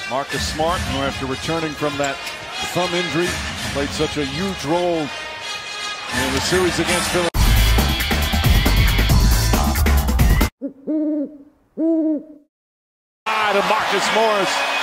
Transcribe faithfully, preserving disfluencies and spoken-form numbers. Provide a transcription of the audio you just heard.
Marcus Smart, who after returning from that thumb injury, played such a huge role in the series against Philadelphia. To Marcus Morris.